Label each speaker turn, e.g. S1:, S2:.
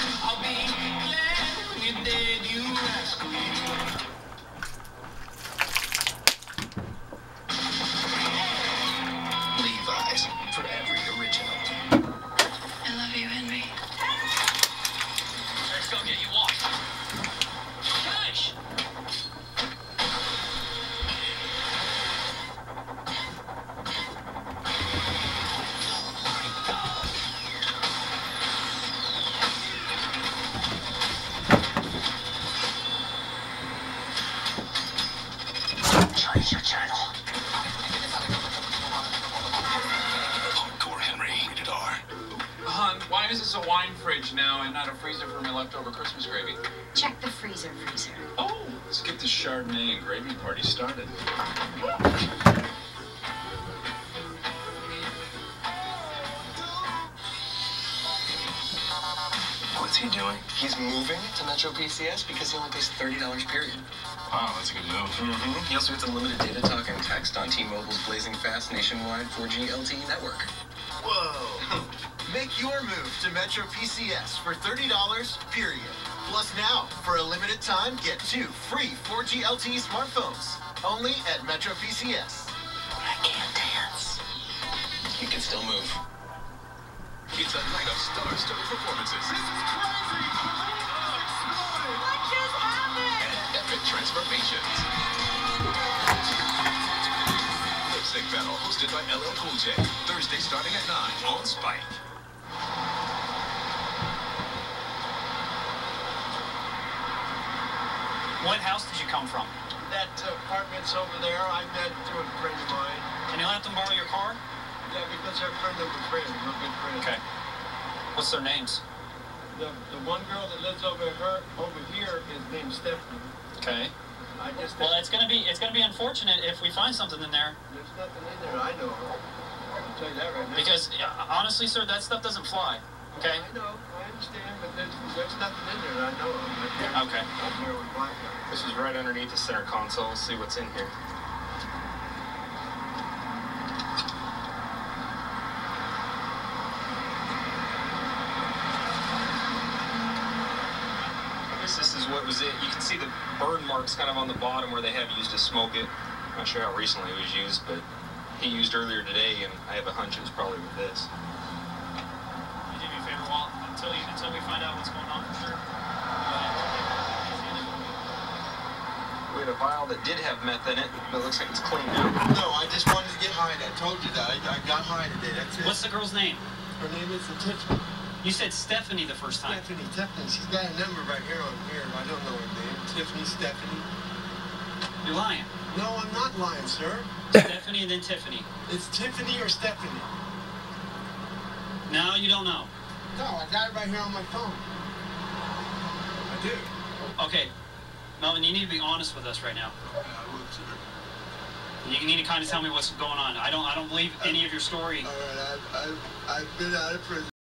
S1: I'll be glad when you're dead, you rascal. Levi's, for every original.
S2: I love you, Henry.
S1: Let's go get you washed. Gosh! Change your channel.
S3: Hardcore Henry, rated R.
S4: Hon, why is this a wine fridge now and not a freezer for my leftover Christmas gravy?
S2: Check the freezer.
S4: Oh, let's get this Chardonnay and gravy party started.
S3: What's he doing?
S5: He's moving to Metro PCS because he only pays $30 period.
S3: Wow, that's a good move.
S5: He also gets unlimited data talk and text on T-Mobile's blazing fast nationwide 4G LTE network.
S6: Whoa. Make your move to Metro PCS for $30 period. Plus now, for a limited time, get 2 free 4G LTE smartphones. Only at Metro PCS.
S5: I can't dance. You can still move.
S3: It's a night of star-studded performances.
S6: This is crazy!
S2: What just happened?
S3: And epic transformations. Lip Sync Battle, hosted by LL Cool J. Thursday starting at 9 on Spike.
S7: What house did you come from?
S6: That apartment's over there. I met through a friend of mine.
S7: Can you let them borrow your car?
S6: Yeah, because they're friend of a friend, real good friend.
S7: Okay. What's their names?
S6: The one girl that lives over here is named Stephanie.
S7: Okay.
S6: I just
S7: Well, it's gonna be unfortunate if we find something in there,
S6: there's nothing in there. I know. I'll tell you that right now.
S7: because honestly, sir, that stuff doesn't fly. Okay.
S6: I know. I understand, but there's nothing in there. I know.
S7: Okay.
S6: I'm there with black guy.
S8: This is right underneath the center console. Let's see what's in here. I guess this is what was it. You can see the burn marks kind of on the bottom where they have used to smoke it. I'm not sure how recently it was used, but he used earlier today, and I have a hunch it was probably with this.
S7: You do me a favor, Walt, until we find out what's going on for sure.
S8: We had a vial that did have meth in it, but it looks like it's clean now.
S6: No, I just wanted to get high. I told you that. I got high today. That's it.
S7: What's the girl's name?
S6: Her name is Tiffany.
S7: You said Stephanie the first time.
S6: Tiffany. She's got a number right here on here. I don't know her name. Tiffany, Stephanie.
S7: You're lying.
S6: No, I'm not lying, sir.
S7: Stephanie and then Tiffany.
S6: It's Tiffany or Stephanie.
S7: No, you don't know.
S6: No, I got it right here on my phone. I do.
S7: Okay, Melvin, you need to be honest with us right now.
S6: Yeah, I will, sir.
S7: You need to kind of tell me what's going on. I don't believe any of your story.
S6: All right, I've been out of prison.